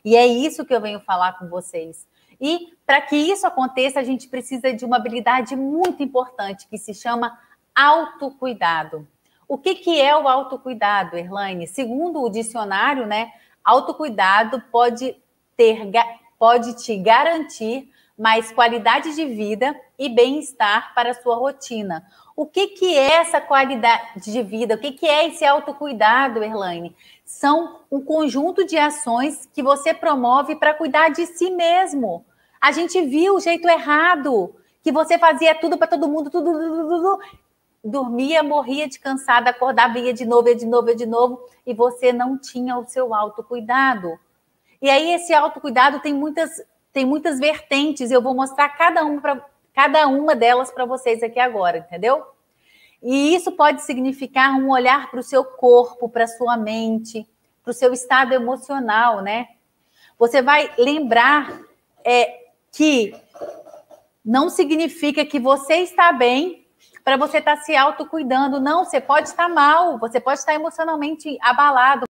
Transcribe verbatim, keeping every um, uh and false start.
E é isso que eu venho falar com vocês. E para que isso aconteça, a gente precisa de uma habilidade muito importante, que se chama autocuidado. O que, que é o autocuidado, Erlaine? Segundo o dicionário, né, autocuidado pode, ter, pode te garantir mais qualidade de vida e bem-estar para a sua rotina. O que, que é essa qualidade de vida? O que, que é esse autocuidado, Erlaine? São um conjunto de ações que você promove para cuidar de si mesmo. A gente viu o jeito errado, que você fazia tudo para todo mundo, tudo, tudo, tudo, dormia, morria de cansada, acordava, ia de novo, ia de novo, ia de novo, e você não tinha o seu autocuidado. E aí esse autocuidado tem muitas, tem muitas vertentes, eu vou mostrar cada uma, pra, cada uma delas para vocês aqui agora, entendeu? E isso pode significar um olhar para o seu corpo, para a sua mente, para o seu estado emocional, né? Você vai lembrar é, que não significa que você está bem para você estar se autocuidando. Não, você pode estar mal, você pode estar emocionalmente abalado.